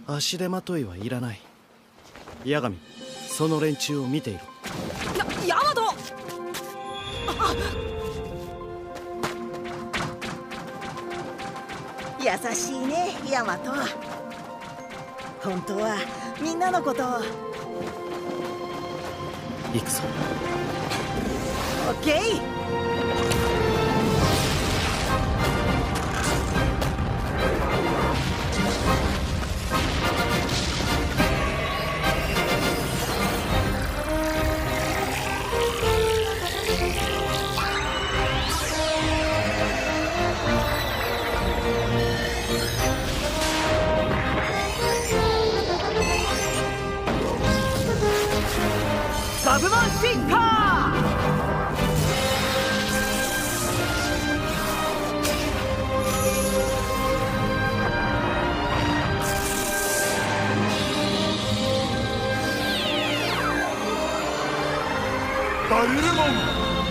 足手まといはいらない。八神、その連中を見ていろ。 ヤマト。 優しいね、ヤマト。本当はみんなのことを。 行くぞ。 オッケー。 バブマンシンカー。 バリルモン